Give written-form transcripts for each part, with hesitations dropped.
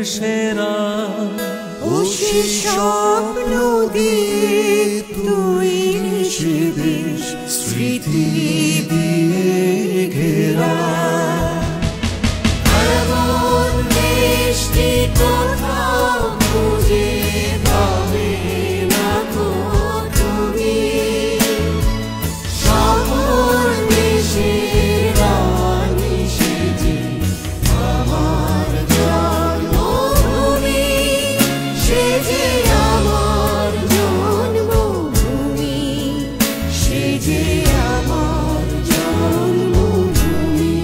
সেরা ও সে স্বপ্ন দিয়ে তৈরি সে দেশ স্মৃতি দিয়ে ঘেরা এমন দেশটি কোথাও খুঁজে পাবে না গো তুমি সকল দেশের রানী সেজে আমার জন্মভূমি সেজে আমার জন্মভূমি সেজে আমার জন্মভূমি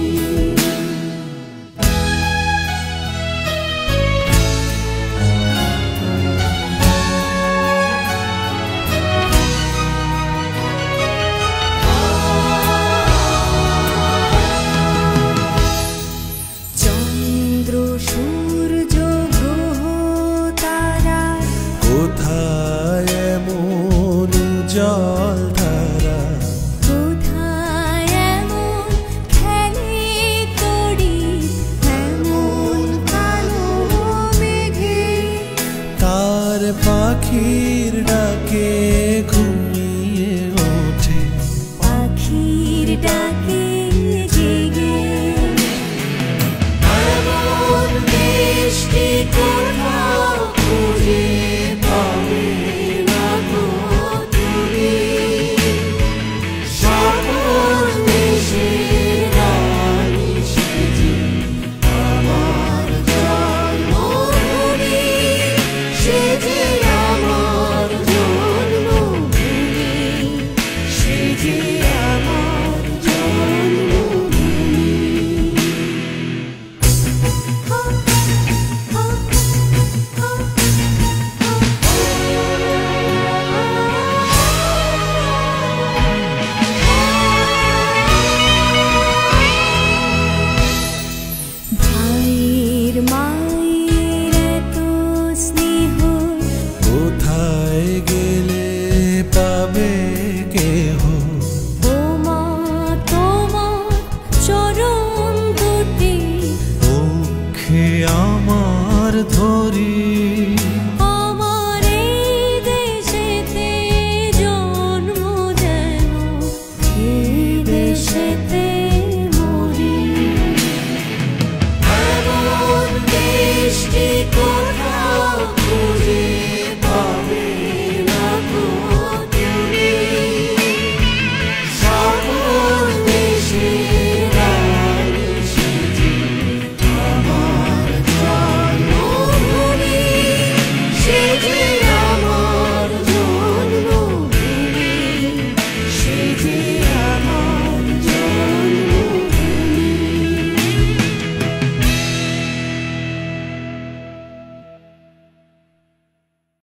চন্দ্র সূর্য গ্রহ তারা কোথায় এমন জল ধারা কোথায় এমন খেলে তড়ি এমন কালো মেঘে তার পাখির ডাকে ঘুমিয়ে ওঠে পাখির ডাকে জেগে এমন দেশটি কোথাও খুঁজে পাবে না গো তুমি সকল দেশের রানী সেজে আমার জন্মভূমি সেজে আমার জন্মভূমি সেজে আমার জন্মভূমি ভাইয়ের মায়ের এত স্নেহ কোথায় গেলে পাবে কেহ ও মা তোমার চরণ দুটি পক্ষে আমার ধরি